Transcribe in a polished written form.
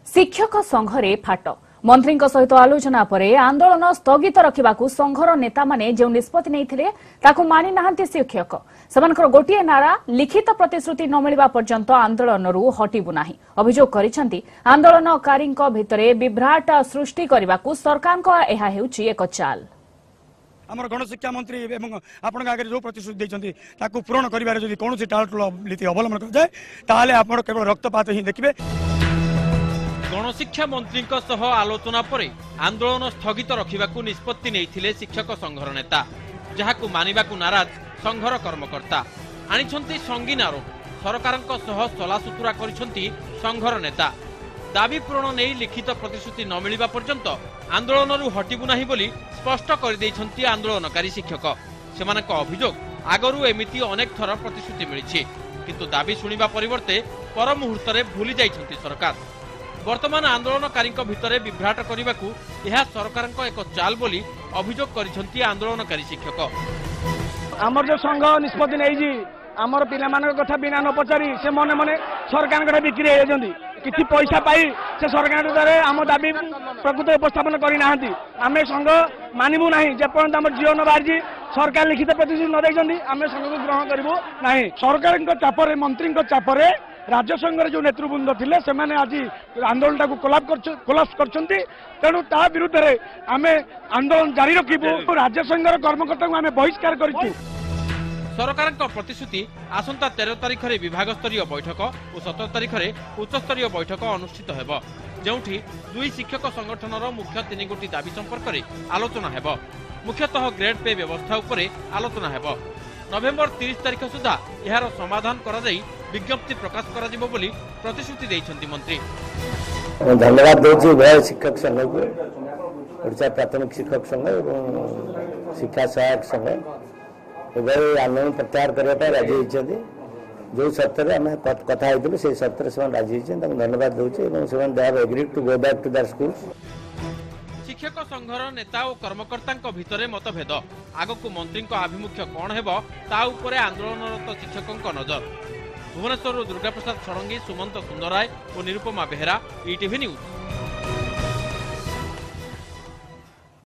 शिक्षक संघरे फाट मंत्री सहित आलोचना पर आंदोलन स्थगित रखा संघर नेता माने जो निष्पत्ति नहीं ताकू मानि नाहांती शिक्षक सेमानकर गोटिए नारा लिखित प्रतिश्रुति न मिलवा पर्यंत आंदोलन हटिबु नाही अभियोग करिसेंती आंदोलनकारी भितरे विभ्राट सृष्टि करने को सरकार को यह हेउची एक चाल। आम गणशिक्षा मंत्री आपण आगे जो प्रतिश्रुति देते पूरण कर कौन टालटुल नीति अवलंबन कर जाए आप केवल रक्तपात ही देखिए। गणशिक्षा मंत्री आलोचना पर आंदोलन स्थगित रखा निष्पत्ति नहीं शिक्षक संघर नेता जहां मानिबाकू नाराज संघर कर्मकर्ता आनिछंती संगीन आरोप सरकार सलासुतुरा करिछंती संघर नेता दाबी पूरण नहीं लिखित प्रतिश्रुति न मिलवा पर्यंत आंदोलन हटिबु नाही बोली स्पष्ट कर दैछंती आंदोलनकारी शिक्षक सेमानक अभियोग आगरू एमिति अनेक थर प्रतिश्रुति मिली किंतु दाबी सुनिबा परिवर्ते पर मुहूर्त भूली जाइछंती सरकार। वर्तमान आंदोलनकारी भितर विभ्राट करने को यह सरकार एक चाल बोली अभियोग करिसेंती आंदोलनकारी शिक्षक। आमर जो संघ निष्पत्ति नहीं आमर पिला कथा बिना न पचारि से मने मने सरकार बिक्री किसी पैसा पाई से सरकार द्वारा आम दाबी प्रकृत उपस्थापन करना आम संघ मानबू ना जेपर्यंत आम जीव न बाहरी सरकार लिखित प्रतिश्रुति न देखते आम संघ को ग्रहण करूँ ना। सरकार चापर मंत्री चापर राज्य संघर जो नेतृवृंद थे से आज आंदोलन कोलाप्स करछंती तेणु ता विरुद्ध रे आमे आंदोलन जारी रखिबू। राज्य संघर कर्मकर्ता को आमे बहिष्कार करिछु। सरकार प्रतिश्रुति आसंता 13 तारिख में विभाग स्तरीय बैठक और 17 तारिख में उच्च स्तरीय बैठक अनुष्ठित हेबो जेउठी दुई शिक्षक संगठनर मुख्य 3 गोटी दाबी संपर्क में आलोचना हेबो। मुख्यतः ग्रेड पे व्यवस्था उपरे आलोचना हेबो। नवेम्बर 30 तारिख सुधा यार समाधान करा जाई विज्ञप्ति प्रकाश करा जिवो बोली प्रतिश्रुति दैछंती मंत्री। धन्यवाद देछि उभय शिक्षक संघ को ओडिशा प्राथमिक शिक्षक संघ और शिक्षा सहायक संघ उभय आंदोलन प्रत्याहार करने राजी होती जो सत्तर आम कथा होती से सत्तर से राजी होती धन्यवाद दूसरे agreed to go back to the school. शिक्षक संघर नेता और कर्मकर्ता भितर मतभेद आगक मंत्री आभिमुख्य कौन हेबो ता उपरे आंदोलनरत शिक्षकों नजर। भुवनेश्वर दुर्गा प्रसाद षडंगी सुमंत सुंदर राय और निरुपमा बेहेरा ETV न्यूज।